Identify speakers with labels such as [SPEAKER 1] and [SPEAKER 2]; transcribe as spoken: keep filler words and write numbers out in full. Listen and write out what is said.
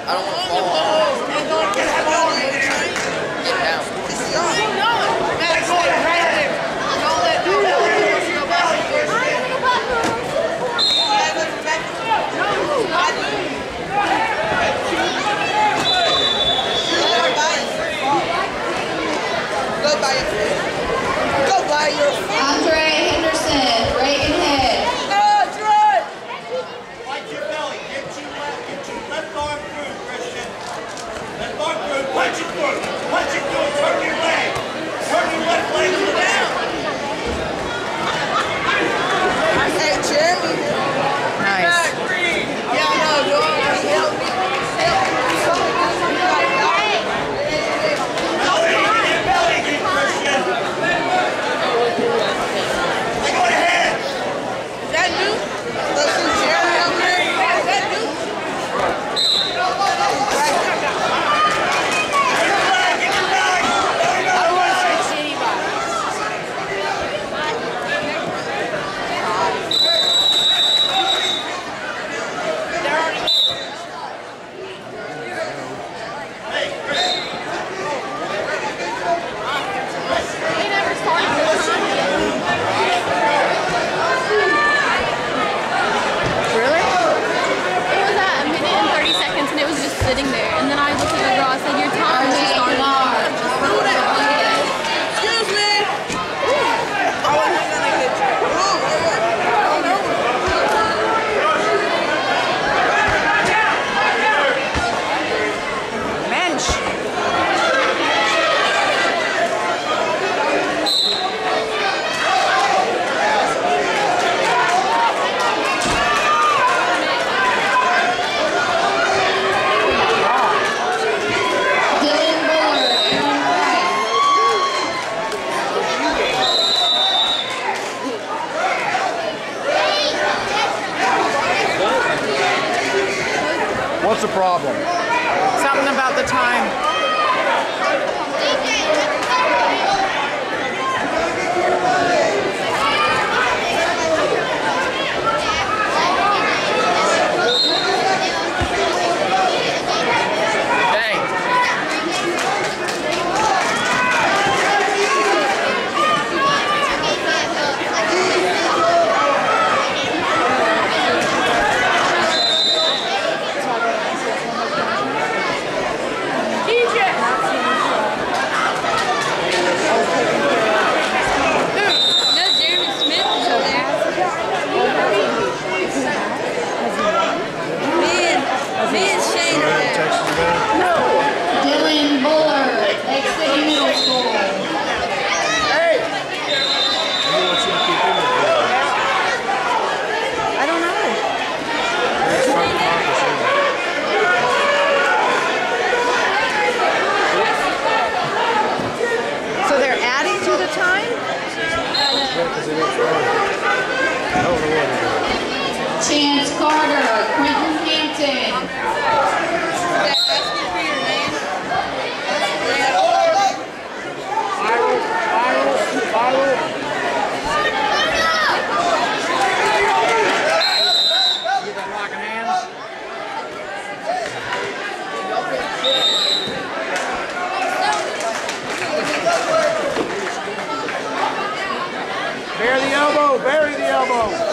[SPEAKER 1] I don't want to fall off. Get down. Go by your Go by your
[SPEAKER 2] Andre Henderson, right in head.
[SPEAKER 3] Watch your belly. Get your left, get your left arm through, Christian. Left arm through. Punch it through. Punch it through. Turn your leg. Turn your left leg to the back.
[SPEAKER 1] Hey, Jeremy.
[SPEAKER 4] Nice.
[SPEAKER 1] Yeah, no, go on. Help me. Help me.
[SPEAKER 3] Belly, get your belly again, Christian. Go ahead.
[SPEAKER 1] Is that new? Let's see Jeremy up there. Is that new?
[SPEAKER 3] Get your leg, get your leg.
[SPEAKER 1] I don't want to switch anybody. They're already
[SPEAKER 3] Hey, Chris.
[SPEAKER 2] They never started this time.
[SPEAKER 4] Really?
[SPEAKER 2] It was at a minute and thirty seconds and it was just sitting there. And then I looked at the girl, I said, your time just started.
[SPEAKER 1] Excuse me. I wasn't gonna get you. Oh, no.
[SPEAKER 4] Mensch.
[SPEAKER 2] Dylan Buller, Aaron Price.
[SPEAKER 5] What's the problem?
[SPEAKER 4] Something about the time.
[SPEAKER 1] Dang.
[SPEAKER 2] No, Jeremy Smith is over there. Me and, me and Shane are there. Dylan Buller, Lake City Middle School.
[SPEAKER 4] I don't know. So they're adding to the time?
[SPEAKER 2] Chance Carter, Quentin Hampton.
[SPEAKER 1] Asking for your name.
[SPEAKER 5] Bury the elbow, bury the elbow.